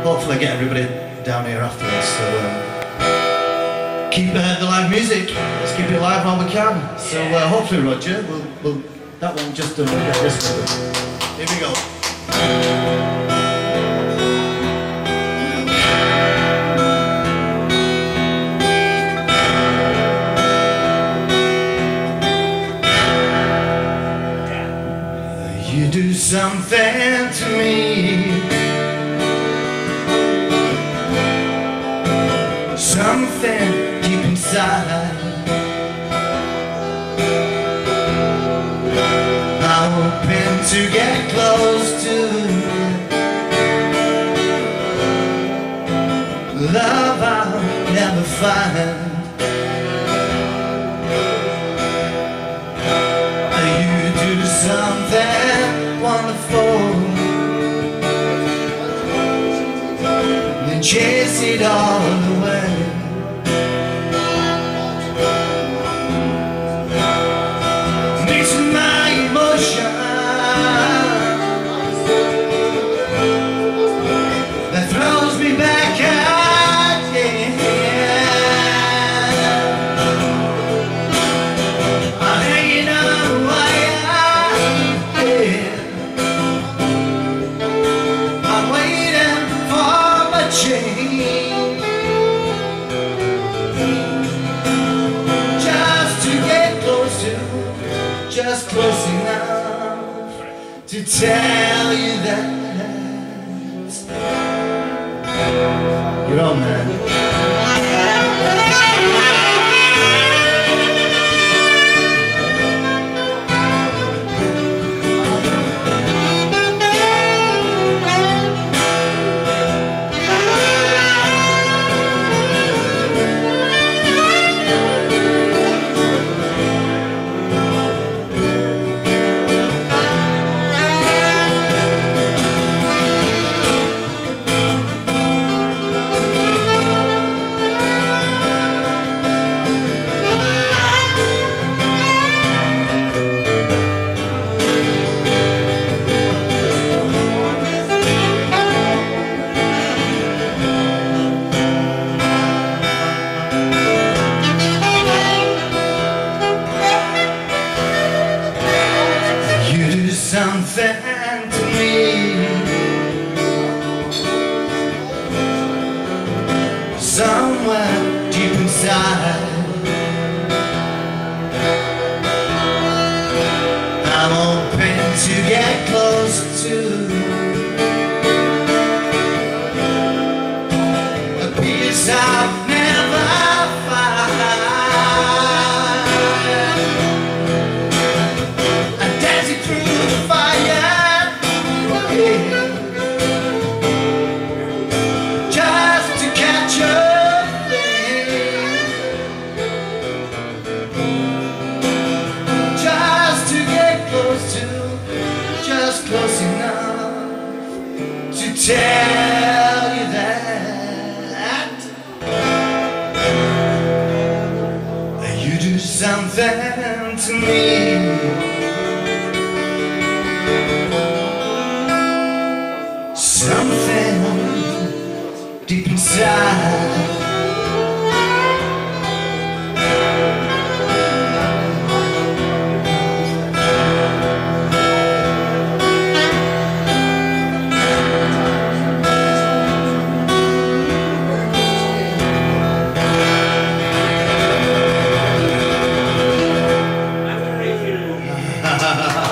hopefully get everybody down here afterwards. So keep the live music. Let's keep it live while we can. So hopefully, Roger, we'll that one just done. We'll get this one. Here we go. You do something to me, something deep inside. I'm hoping to get close to love I'll never find. You do something wonderful and chase it all away. Mixing my emotion that throws me back out, yeah. I'm hanging on a wire, yeah. I'm waiting for my change, just to get close to, just close enough to tell you that you're on, man. Something to me, somewhere deep inside. I'm hoping to get close to a piece I've never found. I'm dancing through the fire, just to catch a flame, just to get close to, just close enough to tell you that you do something to me, something deep inside. Ha ha ha.